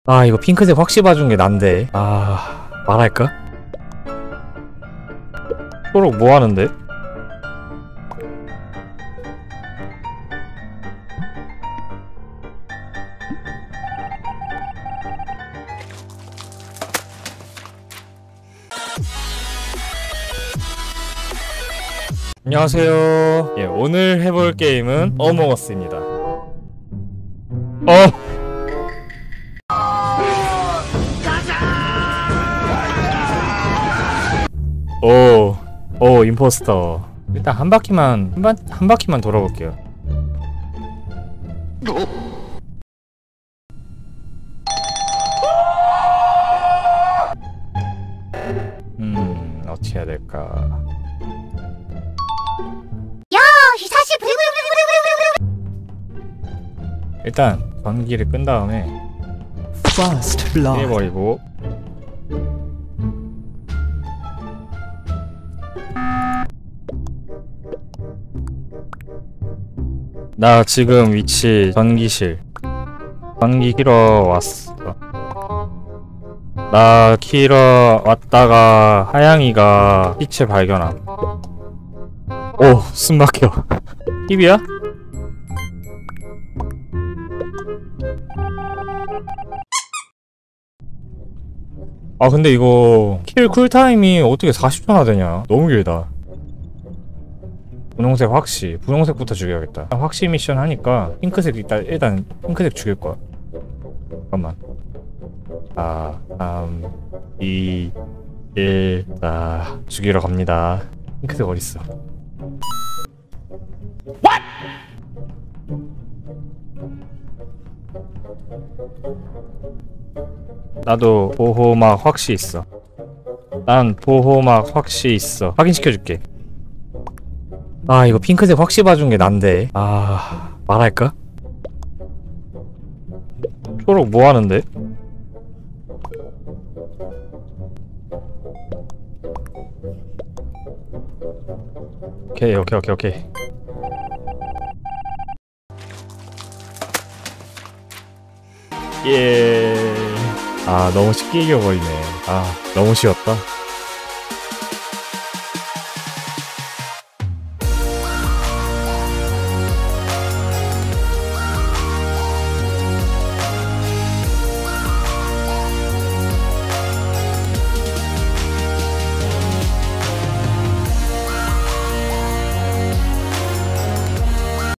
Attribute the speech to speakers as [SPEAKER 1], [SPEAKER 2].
[SPEAKER 1] 아 이거 핑크색 확실히 봐준 게 난데. 아 말할까? 초록 뭐 하는데? 안녕하세요. 예, 오늘 해볼 게임은 어몽어스입니다. 오, 임포스터. 일단 한 바퀴만 돌아볼게요. 어떻게 해야 될까?
[SPEAKER 2] 야, 히사시
[SPEAKER 1] 일단 전기를 끈 다음에 해버리고 나 지금 위치 전기실. 전기 키러 왔어. 나 키러 왔다가 하양이가 빛을 발견함. 오, 숨막혀. 힙이야? 아 근데 이거 킬 쿨타임이 어떻게 40초나 되냐? 너무 길다. 분홍색 확시. 분홍색부터 죽여야겠다. 확시 미션 하니까 핑크색 일단 핑크색 죽일 거야. 잠깐만. 4, 3, 2, 1. 자, 죽이러 갑니다. 핑크색 어딨어? What? 나도 보호막 확시 있어. 난 보호막 확시 있어. 확인시켜줄게. 아 이거 핑크색 확시 봐준 게 난데. 아 말할까? 초록 뭐 하는데? 오케이. 예. 아 너무 쉽게 이겨버리네. 아 너무 쉬웠다.